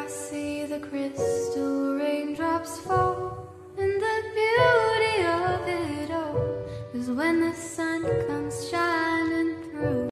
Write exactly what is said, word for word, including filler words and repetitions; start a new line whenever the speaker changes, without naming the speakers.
I see the crystal raindrops fall, and the beauty of it all is when the sun comes shining through.